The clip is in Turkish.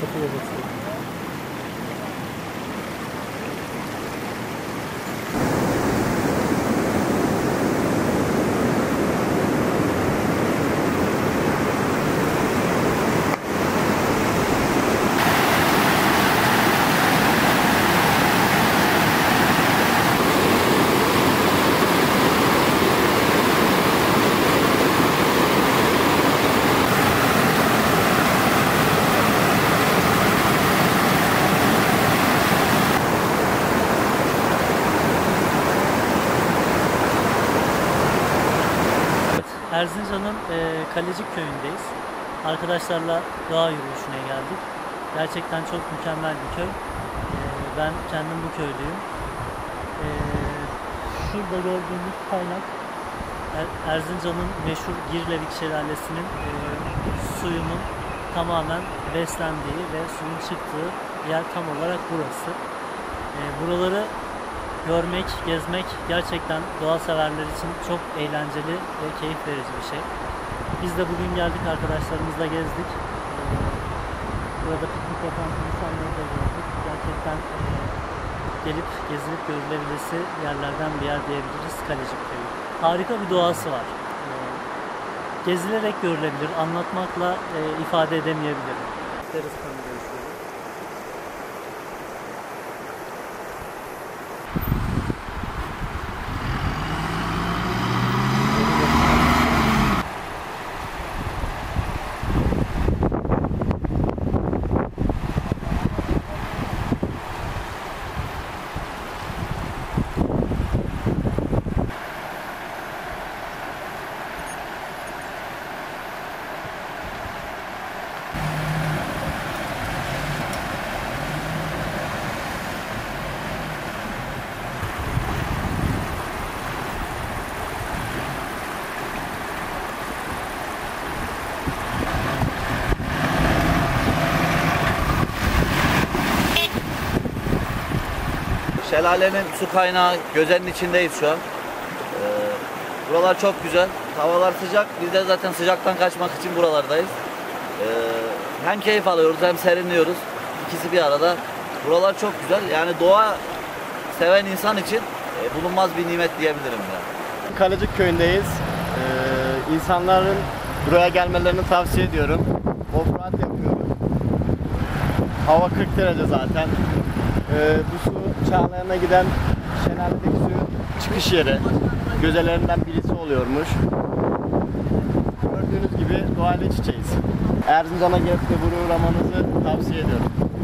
teşekkür ederiz. Erzincan'ın Kalecik köyündeyiz. Arkadaşlarla doğa yürüyüşüne geldik. Gerçekten çok mükemmel bir köy. Ben kendim bu köylüyüm. Şurada gördüğünüz kaynak Erzincan'ın meşhur Girlevik Şelalesi'nin suyunun tamamen beslendiği ve suyun çıktığı yer tam olarak burası. Buraları görmek, gezmek gerçekten doğa severler için çok eğlenceli ve keyif verici bir şey. Biz de bugün geldik, arkadaşlarımızla gezdik. Burada piknik yapan insanları da gördük. Gerçekten gelip gezilip görülebilesi yerlerden bir yer diyebiliriz Kalecik Köyü. Harika bir doğası var. Gezilerek görülebilir, anlatmakla ifade edemeyebilirim. Şelalenin su kaynağı Gözen'in içindeyiz şu an. Buralar çok güzel. Havalar sıcak. Biz de zaten sıcaktan kaçmak için buralardayız. Hem keyif alıyoruz hem serinliyoruz. İkisi bir arada. Buralar çok güzel. Yani doğa seven insan için bulunmaz bir nimet diyebilirim yani. Kalecik köyündeyiz. İnsanların buraya gelmelerini tavsiye ediyorum. Offroad yapıyoruz. Hava 40 derece zaten. Bu su Çağlayan'a giden şelaledeki suyun çıkış yeri. Gözelerinden birisi oluyormuş. Gördüğünüz gibi doğayla iç içeyiz. Erzincan'a gelip de buraya uğramanızı tavsiye ediyorum.